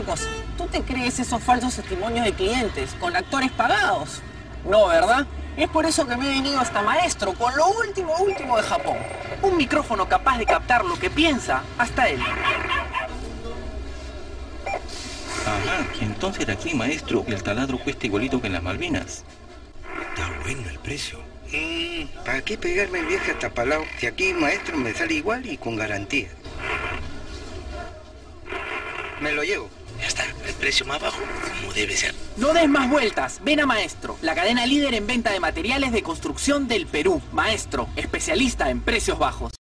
una cosa. ¿Tú te crees esos falsos testimonios de clientes con actores pagados? No, ¿verdad? Es por eso que me he venido hasta Maestro, con lo último de Japón. Un micrófono capaz de captar lo que piensa hasta él. Ajá, que entonces aquí, maestro, el taladro cuesta igualito que en las Malvinas. Está bueno el precio. ¿Para qué pegarme el viaje hasta Palau? Si aquí, maestro, me sale igual y con garantía. Me lo llevo. Ya está, el precio más bajo, como debe ser. No des más vueltas, ven a Maestro, la cadena líder en venta de materiales de construcción del Perú. Maestro, especialista en precios bajos.